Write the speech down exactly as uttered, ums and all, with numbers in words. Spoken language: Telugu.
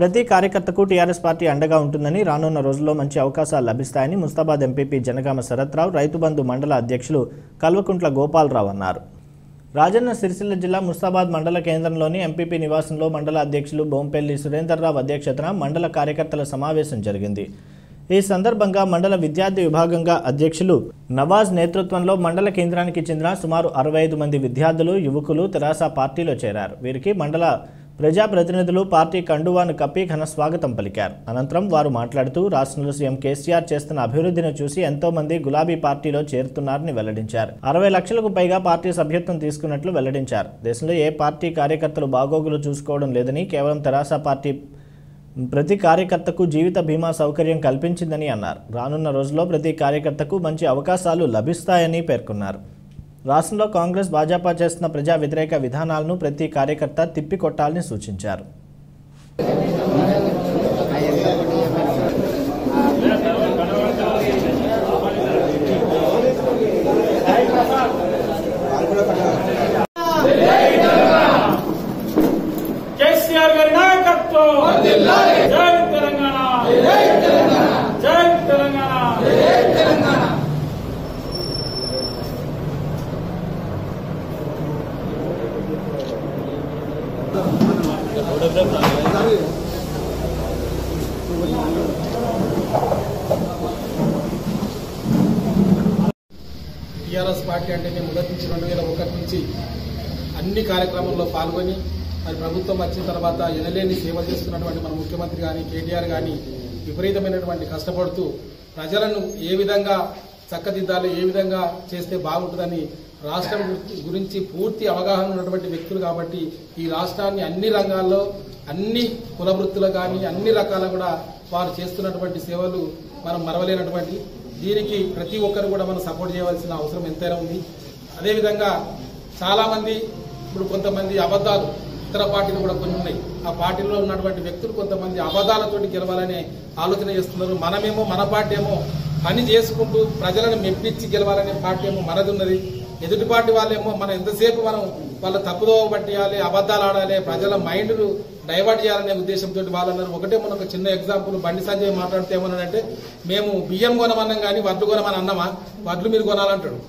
ప్రతి కార్యకర్తకు టీఆర్ఎస్ పార్టీ అండగా ఉంటుందని, రానున్న రోజుల్లో మంచి అవకాశాలు లభిస్తాయని ముస్తాబాద్ ఎంపీపీ జనగామ శరత్రావు, రైతు బంధు మండల అధ్యక్షులు కల్వకుంట్ల గోపాలరావు అన్నారు. రాజన్న సిరిసిల్ల జిల్లా ముస్తాబాద్ మండల కేంద్రంలోని ఎంపీపీ నివాసంలో మండల అధ్యక్షులు బొంపెల్లి సురేందర్రావు అధ్యక్షతన మండల కార్యకర్తల సమావేశం జరిగింది. ఈ సందర్భంగా మండల విద్యార్థి విభాగంగా అధ్యక్షులు నవాజ్ నేతృత్వంలో మండల కేంద్రానికి చెందిన సుమారు అరవై ఐదు మంది విద్యార్థులు, యువకులు తెరాస పార్టీలో చేరారు. వీరికి మండల ప్రజాప్రతినిధులు పార్టీ కండువాను కప్పి ఘన స్వాగతం పలికారు. అనంతరం వారు మాట్లాడుతూ రాష్ట్రంలో సీఎం కేసీఆర్ చేస్తున్న అభివృద్ధిని చూసి ఎంతో మంది గులాబీ పార్టీలో చేరుతున్నారని వెల్లడించారు. అరవై లక్షలకు పైగా పార్టీ సభ్యత్వం తీసుకున్నట్లు వెల్లడించారు. దేశంలో ఏ పార్టీ కార్యకర్తలు బాగోగులు చూసుకోవడం లేదని, కేవలం తెరాస పార్టీ ప్రతి కార్యకర్తకు జీవిత బీమా సౌకర్యం కల్పించిందని అన్నారు. రానున్న రోజుల్లో ప్రతి కార్యకర్తకు మంచి అవకాశాలు లభిస్తాయని పేర్కొన్నారు. రాష్ట్రంలో కాంగ్రెస్, భాజపా చేస్తున్న ప్రజా వ్యతిరేక విధానాలను ప్రతి కార్యకర్త తిప్పికొట్టాలని సూచించారు. కేసీఆర్ గారి నాయకత్వం, జై తెలంగాణ, జై తెలంగాణ. టీఆర్ఎస్ పార్టీ అంటేనే మొదటి నుంచి రెండు వేల ఒకటి నుంచి అన్ని కార్యక్రమాల్లో పాల్గొని మరి ప్రభుత్వం వచ్చిన తర్వాత ఎనలేని సేవ చేస్తున్నటువంటి మన ముఖ్యమంత్రి కానీ, కేటీఆర్ కానీ విపరీతమైనటువంటి కష్టపడుతూ ప్రజలను ఏ విధంగా చక్కదిద్దాలి, ఏ విధంగా చేస్తే బాగుంటుందని రాష్ట్రం గురించి పూర్తి అవగాహన ఉన్నటువంటి వ్యక్తులు కాబట్టి ఈ రాష్ట్రాన్ని అన్ని రంగాల్లో, అన్ని కుల వృత్తులు కానీ అన్ని రకాల కూడా వారు చేస్తున్నటువంటి సేవలు మనం మరవలేనటువంటి. దీనికి ప్రతి ఒక్కరు కూడా మనం సపోర్ట్ చేయవలసిన అవసరం ఎంతైనా ఉంది. అదేవిధంగా చాలామంది ఇప్పుడు కొంతమంది అబద్దాలు, ఇతర పార్టీలు కూడా కొన్ని ఉన్నాయి, ఆ పార్టీలో ఉన్నటువంటి వ్యక్తులు కొంతమంది అబద్దాలతోటి గెలవాలనే ఆలోచన చేస్తున్నారు. మనమేమో మన పార్టీ ఏమో పని చేసుకుంటూ ప్రజలను మెప్పించి గెలవాలనే పార్టీ ఏమో మనది ఉన్నది. ఎదుటి పార్టీ వాళ్ళేమో మనం ఎంతసేపు మనం వాళ్ళ తప్పుదోవ పట్టియాలి, అబద్దాలు ఆడాలి, ప్రజల మైండ్ను డైవర్ట్ చేయాలనే ఉద్దేశంతో వాళ్ళు అన్నారు. ఒకటే మన ఒక చిన్న ఎగ్జాంపుల్, బండి సంజయ్ మాట్లాడితే ఏమన్నాడంటే, మేము బియ్యం కొనమన్నాం కానీ వడ్లు కొనమని అన్నామా, వడ్లు మీరు కొనాలంటాడు.